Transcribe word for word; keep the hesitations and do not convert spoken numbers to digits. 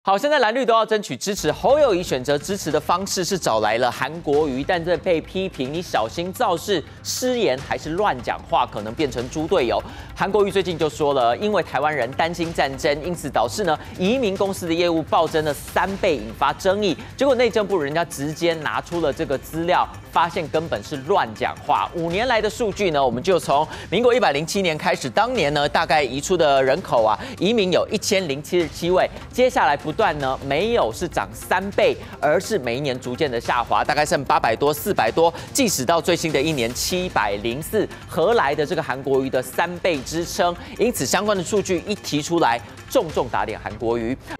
好，现在蓝绿都要争取支持，侯友宜选择支持的方式是找来了韩国瑜，但这被批评你小心造势、失言还是乱讲话，可能变成猪队友。韩国瑜最近就说了，因为台湾人担心战争，因此导致呢移民公司的业务暴增了三倍，引发争议。结果内政部人家直接拿出了这个资料，发现根本是乱讲话。五年来的数据呢，我们就从民国一百零七年开始，当年呢大概移出的人口啊，移民有一千零七十七位，接下来不断呢没有是涨三倍，而是每一年逐渐的下滑，大概剩八百多、四百多，即使到最新的一年七百零四，何来的这个韩国瑜的三倍支撑？因此相关的数据一提出来，重重打脸韩国瑜。